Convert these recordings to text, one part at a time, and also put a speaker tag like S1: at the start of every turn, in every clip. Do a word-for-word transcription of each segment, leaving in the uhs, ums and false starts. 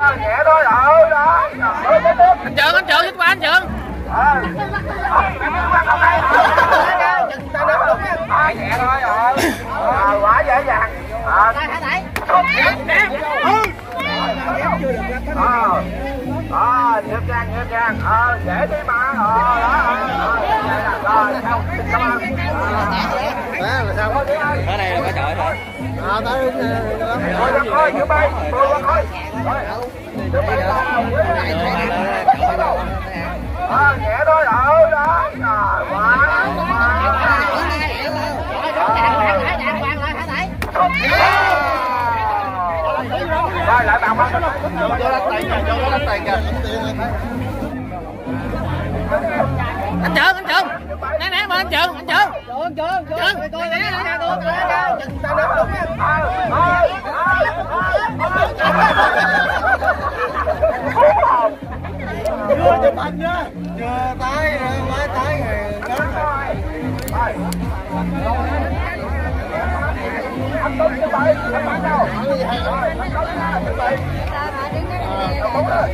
S1: Nhẹ thôi, ờ đó.
S2: Anh Trường, anh Trường, giúp qua anh Trường.
S1: Nhẹ thôi, ờ. Quá dễ dàng. Ờ. Ờ, nhịp gan, nhịp gan. Ờ, dễ đi mà. Ờ, đó. Rồi, xong. Cảm ơn.
S3: Đó là sao?
S2: Ở đây là có trời thôi.
S3: À, tới
S1: Thôi ra khơi, giữ bay. Thôi ra khơi. Ờ, nhẹ thôi, ờ, đó. Trời quá. Rồi lại bạn không?
S3: Vô đánh tiền kìa, vô đánh tiền kìa.
S2: Anh Trường, anh Trường. Nè nè bên anh Trường, anh Trường.
S4: Trường, Trường, Trường. Coi nè, nè, coi nè.
S1: Ta đứng đúng nha.
S3: Chưa chụp hình nha. Chưa tới, mới tới rồi.
S1: Anh Tuấn như vậy, anh bán đâu? Rồi, anh Tuấn ra, như vậy. Đúng rồi.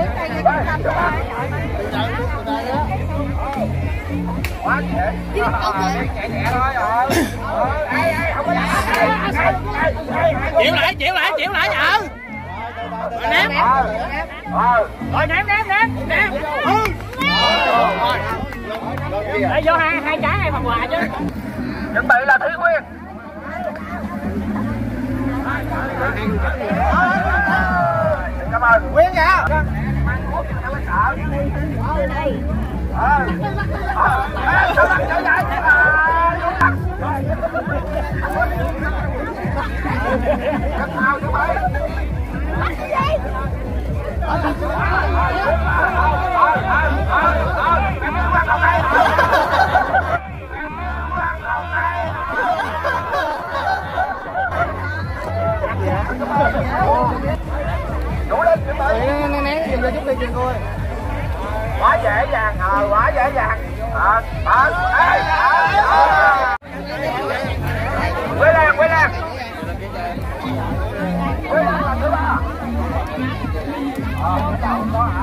S1: Quá dễ. Nhẹ nhẹ thôi rồi. Ai ai không có
S2: Chịu lại, chịu lại, chịu lại nhờ. Rồi ném. Rồi ném, ném, ném, ném. Để vô hai hai trái hai phần quà chứ.
S1: Chuẩn bị là Thúy Nguyên. Cảm ơn Nguyên nha. Đủ lên chuẩn bị.
S3: Né né dừng ra chút đi kìa cô ơi.
S1: Quá dễ dàng, ờ quá dễ dàng. Ờ, ờ, ê, ờ, quay lên, quay lên. Quay lên là thứ ba. Ờ, đâu có hả?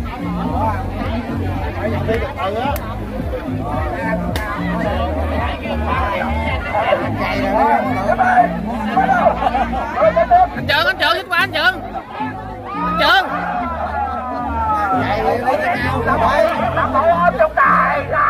S3: Phải dừng đi từ từ á.
S2: Anh Trường, anh Trường, giúp qua anh Trường. Anh Trường.
S3: Chạy đi lấy cái cao ra
S1: Làm bộ ôm trong đài.